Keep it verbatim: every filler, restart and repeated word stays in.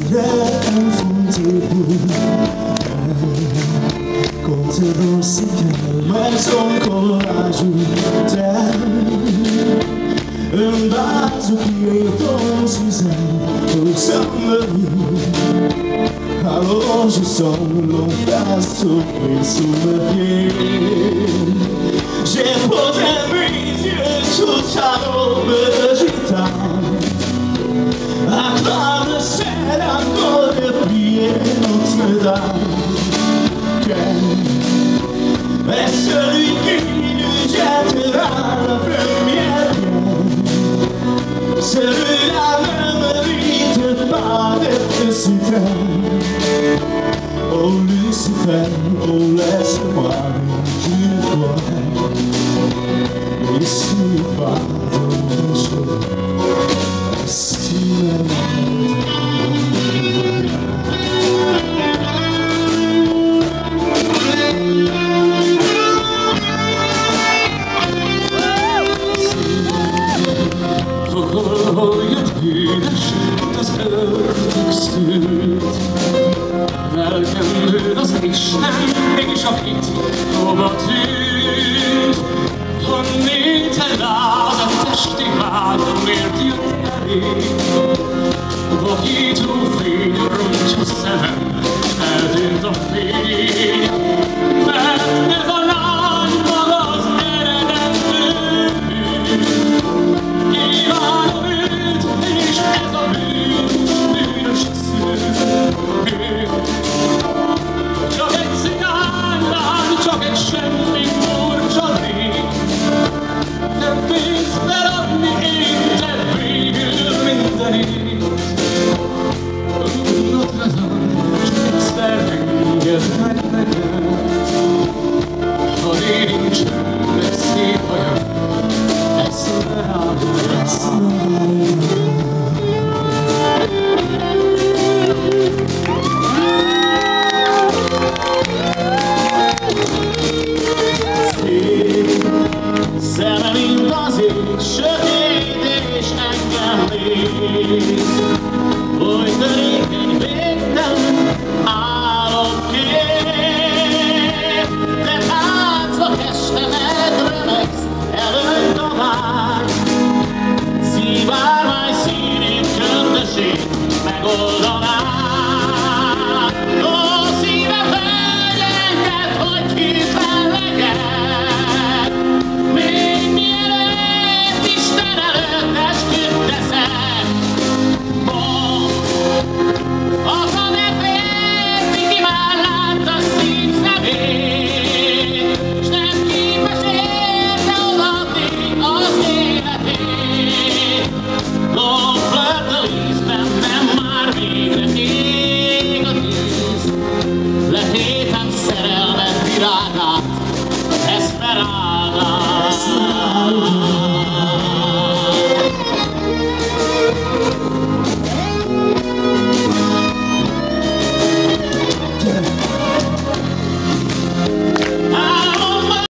Continua-se mais um colagem um vaso que então se o samba à longe só não faz sofrer sua piel. J'ai posé mes yeux sur ta robe gitane, à croire le ciel encore de prier Notre-Dame. Est celui qui nous jettera la première pierre. Celui-là ne mérite pas d'être cité. Oh Lucifer, oh laisse-moi une fois ici pas de choses. Das öröksült lelkemből az Isten mégis a hit hova tűnt. Honnét eláll a testi vád, miért jött elég? Vakító fény roncs a szemem, eltűnt a fény, mert ez a lány maga az eredető bűn. Kívánom őt, és ez a bűn, bűnös szűn. Csak egy cigánylány, csak egy semmi furcsa lény. Nem félsz feladni érte végül mindenét. Notre-Dame, csak egyszer engedd meg nekem. Ha nincsen egy szép hajam, ez leáll. Szemem mint az ég, sötét és engem néz. Oly törékeny, végtelen álomkép. Te látva testemet remegsz, előtt a vágy. Szívárvány színét, kördösét megoldanád. Ó, szívem felenged, hogy hirtelen legyen. Még mielőtt Isten előtt esküt teszek. Mondd, akad-e férfi, ki már látta szív szemét, s nem képes érte odaadni az életét. Lóflört a vízben, nem már végre ég a tűz. Letétem szerelmet virágát, Esmeralda.